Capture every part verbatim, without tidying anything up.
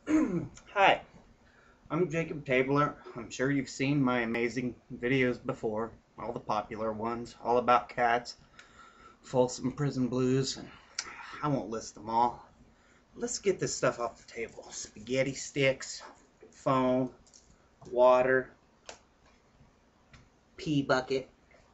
Hi, I'm Jacob Tabler. I'm sure you've seen my amazing videos before, all the popular ones, all about cats, Folsom Prison Blues, and I won't list them all. Let's get this stuff off the table. Spaghetti sticks, phone, water, pee bucket,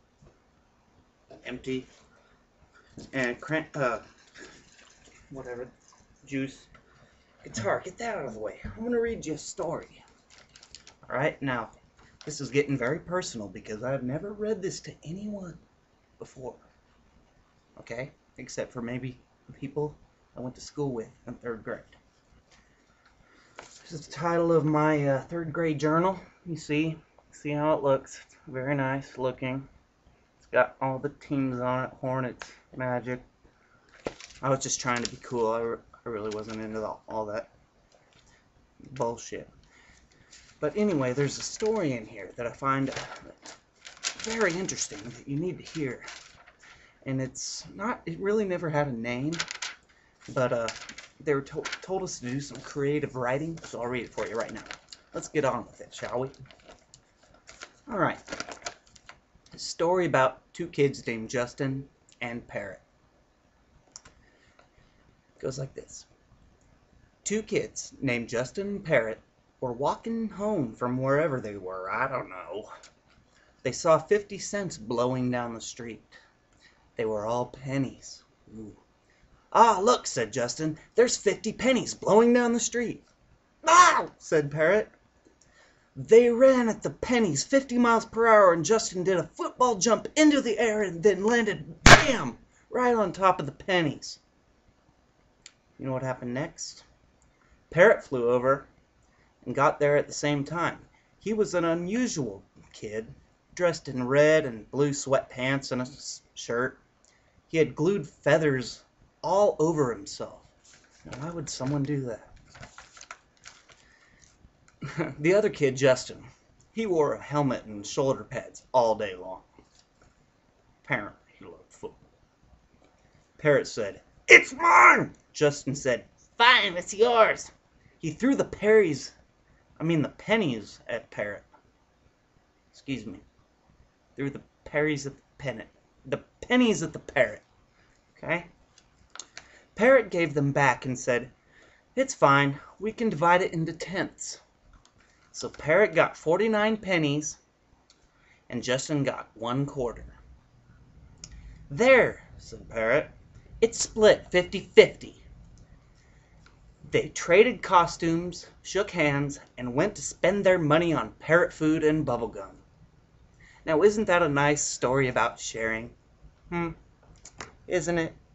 empty, and cran uh, whatever, juice, guitar. Get that out of the way. I'm going to read you a story. Alright, now, this is getting very personal because I've never read this to anyone before. Okay? Except for maybe the people I went to school with in third grade. This is the title of my uh, third grade journal. You see? See how it looks. It's very nice looking. It's got all the teams on it. Hornets, Magic. I was just trying to be cool. I, re I really wasn't into all, all that bullshit. But anyway, there's a story in here that I find very interesting that you need to hear. And it's not, it really never had a name, but uh, they were to told us to do some creative writing, so I'll read it for you right now. Let's get on with it, shall we? Alright. A story about two kids named Justin and Parrot. It goes like this. Two kids named Justin and Parrot were walking home from wherever they were, I don't know. They saw fifty cents blowing down the street. They were all pennies. Ooh. Ah, look, said Justin, there's fifty pennies blowing down the street. Ah, said Parrot. They ran at the pennies fifty miles per hour, and Justin did a football jump into the air and then landed, bam, right on top of the pennies. You know what happened next? Parrot flew over and got there at the same time. He was an unusual kid, dressed in red and blue sweatpants and a shirt. He had glued feathers all over himself. Now, why would someone do that? The other kid, Justin, he wore a helmet and shoulder pads all day long. Apparently, he loved football. Parrot said, "It's mine!" Justin said, "Fine, it's yours." He threw the pennies, I mean the pennies at Parrot. Excuse me. Threw the pennies at the pennant. The pennies at the Parrot. Okay? Parrot gave them back and said, "It's fine. We can divide it into tenths." So Parrot got forty-nine pennies, and Justin got one quarter. "There," said Parrot. "It's split fifty fifty. They traded costumes, shook hands, and went to spend their money on parrot food and bubblegum. Now, isn't that a nice story about sharing? Hmm, isn't it?